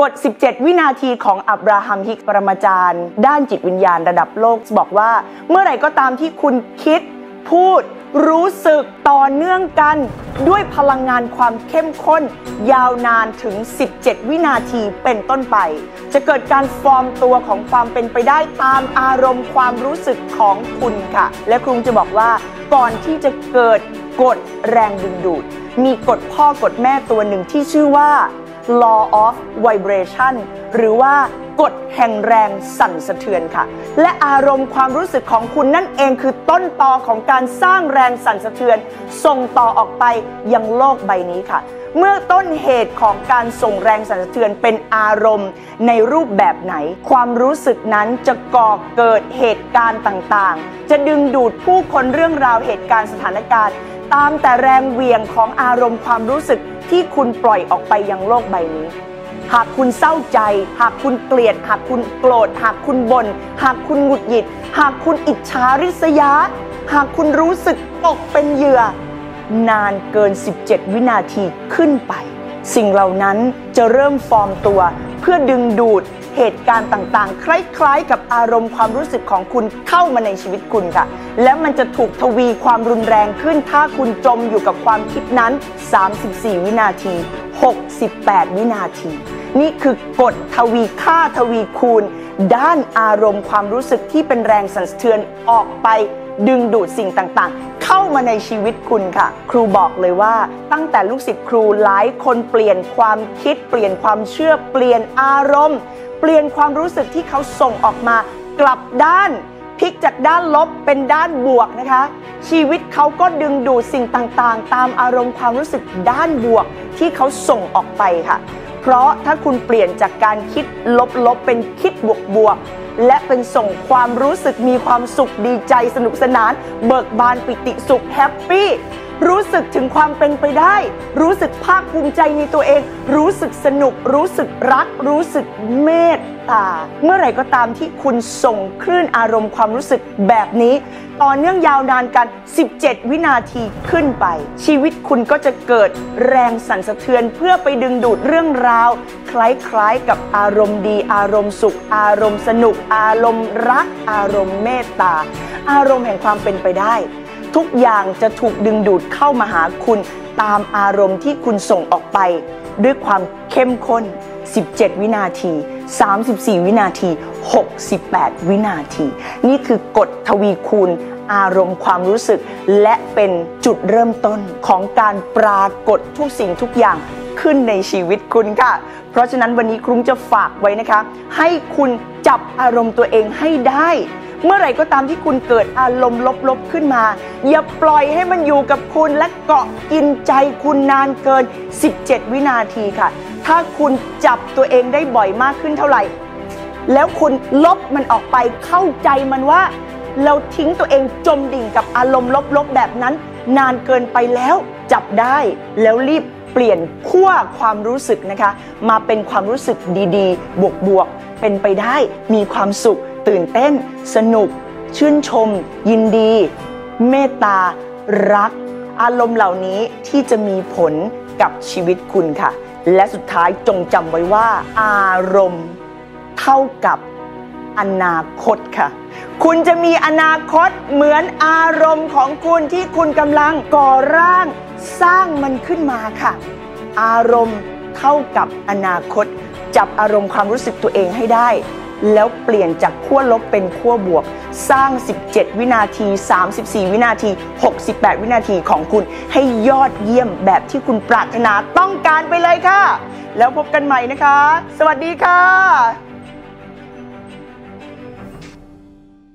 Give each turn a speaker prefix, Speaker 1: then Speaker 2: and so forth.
Speaker 1: กฎ 17 วินาทีของอับราฮัม ฮิกปรมาจารย์ด้านจิตวิญญาณระดับโลกบอกว่าเมื่อไหร่ก็ตามที่คุณคิดพูดรู้สึกต่อเนื่องกันด้วยพลังงานความเข้มข้นยาวนานถึง 17 วินาทีเป็นต้นไปจะเกิดการฟอร์มตัวของความเป็นไปได้ตามอารมณ์ความรู้สึกของคุณค่ะและครูจะบอกว่าก่อนที่จะเกิดกฎแรงดึงดูดมีกฎพ่อกฎแม่ตัวหนึ่งที่ชื่อว่า Law of Vibration หรือว่ากฎแห่งแรงสั่นสะเทือนค่ะและอารมณ์ความรู้สึกของคุณนั่นเองคือต้นตอของการสร้างแรงสั่นสะเทือนส่งต่อออกไปยังโลกใบนี้ค่ะเมื่อต้นเหตุของการส่งแรงสั่นสะเทือนเป็นอารมณ์ในรูปแบบไหนความรู้สึกนั้นจะก่อเกิดเหตุการณ์ต่างๆจะดึงดูดผู้คนเรื่องราวเหตุการณ์สถานการณ์ตามแต่แรงเหวี่ยงของอารมณ์ความรู้สึกที่คุณปล่อยออกไปยังโลกใบนี้หากคุณเศร้าใจหากคุณเกลียดหากคุณโกรธหากคุณบ่นหากคุณหงุดหงิดหากคุณอิจฉาริษยาหากคุณรู้สึกตกเป็นเหยื่อนานเกิน17 วินาทีขึ้นไปสิ่งเหล่านั้นจะเริ่มฟอร์มตัวเพื่อดึงดูดเหตุการณ์ต่างๆคล้ายๆกับอารมณ์ความรู้สึกของคุณเข้ามาในชีวิตคุณค่ะและมันจะถูกทวีความรุนแรงขึ้นถ้าคุณจมอยู่กับความคิดนั้น34 วินาที68 วินาทีนี่คือกฎทวีค่าทวีคูณด้านอารมณ์ความรู้สึกที่เป็นแรงสั่นสะเทือนออกไปดึงดูดสิ่งต่างๆเข้ามาในชีวิตคุณค่ะครูบอกเลยว่าตั้งแต่ลูกศิษย์ครูหลายคนเปลี่ยนความคิดเปลี่ยนความเชื่อเปลี่ยนอารมณ์เปลี่ยนความรู้สึกที่เขาส่งออกมากลับด้านพลิกจากด้านลบเป็นด้านบวกนะคะชีวิตเขาก็ดึงดูดสิ่งต่างๆตามอารมณ์ความรู้สึกด้านบวกที่เขาส่งออกไปค่ะเพราะถ้าคุณเปลี่ยนจากการคิดลบๆเป็นคิดบวกๆและเป็นส่งความรู้สึกมีความสุขดีใจสนุกสนานเบิกบานปิติสุขแฮปปี้รู้สึกถึงความเป็นไปได้รู้สึกภาคภูมิใจในตัวเองรู้สึกสนุกรู้สึกรักรู้สึกเมตตาเมื่อไหร่ก็ตามที่คุณส่งคลื่นอารมณ์ความรู้สึกแบบนี้ต่อเนื่องยาวนานกัน17 วินาทีขึ้นไปชีวิตคุณก็จะเกิดแรงสั่นสะเทือนเพื่อไปดึงดูดเรื่องราวคล้ายๆกับอารมณ์ดีอารมณ์สุขอารมณ์สนุกอารมณ์รักอารมณ์เมตตาอารมณ์แห่งความเป็นไปได้ทุกอย่างจะถูกดึงดูดเข้ามาหาคุณตามอารมณ์ที่คุณส่งออกไปด้วยความเข้มข้น17 วินาที34 วินาที68 วินาทีนี่คือกฎทวีคูณอารมณ์ความรู้สึกและเป็นจุดเริ่มต้นของการปรากฏทุกสิ่งทุกอย่างขึ้นในชีวิตคุณค่ะเพราะฉะนั้นวันนี้ครูจะฝากไว้นะคะให้คุณจับอารมณ์ตัวเองให้ได้เมื่อไหร่ก็ตามที่คุณเกิดอารมณ์ลบๆขึ้นมาอย่าปล่อยให้มันอยู่กับคุณและเกาะกินใจคุณนานเกิน17 วินาทีค่ะถ้าคุณจับตัวเองได้บ่อยมากขึ้นเท่าไหร่แล้วคุณลบมันออกไปเข้าใจมันว่าเราทิ้งตัวเองจมดิ่งกับอารมณ์ลบๆแบบนั้นนานเกินไปแล้วจับได้แล้วรีบเปลี่ยนขั้วความรู้สึกนะคะมาเป็นความรู้สึกดีๆบวกๆเป็นไปได้มีความสุขตื่นเต้นสนุกชื่นชมยินดีเมตตารักอารมณ์เหล่านี้ที่จะมีผลกับชีวิตคุณค่ะและสุดท้ายจงจำไว้ว่าอารมณ์เท่ากับอนาคตค่ะคุณจะมีอนาคตเหมือนอารมณ์ของคุณที่คุณกำลังก่อร่างสร้างมันขึ้นมาค่ะอารมณ์เท่ากับอนาคตจับอารมณ์ความรู้สึกตัวเองให้ได้แล้วเปลี่ยนจากขั้วลบเป็นขั้วบวกสร้าง17 วินาที34 วินาที68 วินาทีของคุณให้ยอดเยี่ยมแบบที่คุณปรารถนาต้องการไปเลยค่ะแล้วพบกันใหม่นะคะสวัสดีค่ะ